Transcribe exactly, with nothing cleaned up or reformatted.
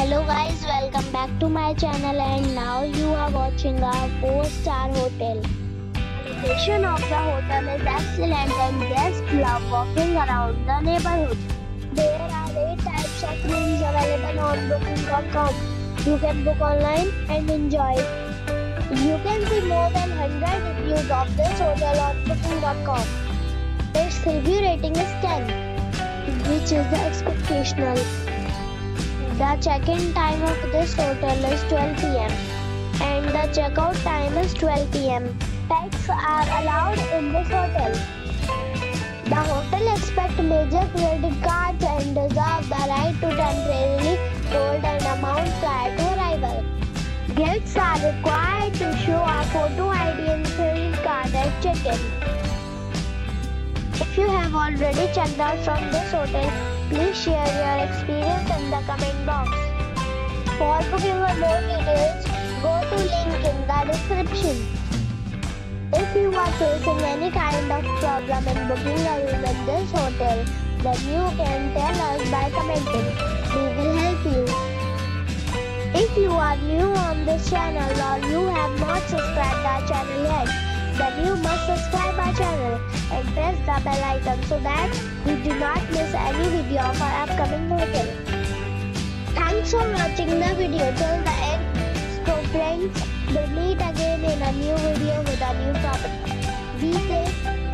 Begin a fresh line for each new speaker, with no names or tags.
Hello guys, welcome back to my channel and now you are watching a four star hotel. The location of the hotel is excellent and guests love walking around the neighborhood. There are eight types of rooms available on booking dot com. You can book online and enjoy it. You can see more than one hundred reviews of this hotel on booking dot com. Its review rating is ten, which is the expectational. The check-in time of this hotel is twelve p m and the check-out time is twelve p m Pets are allowed in this hotel. The hotel accepts major credit cards and reserves the right to temporarily hold an amount prior to arrival. Guests are required to show a photo I D and credit card at check-in. If you have already checked out from this hotel, please share your experience in the comment box. For booking or more details, go to link in the description. If you are facing any kind of problem in booking a room in this hotel, then you can tell us by commenting. We will help you. If you are new on this channel or you have not subscribed our channel yet, then you must subscribe our channel and press the bell icon so that you do not miss any video of our upcoming hotel. Thanks for watching the video till the end. So friends, we'll meet again in a new video with a new property. Be safe.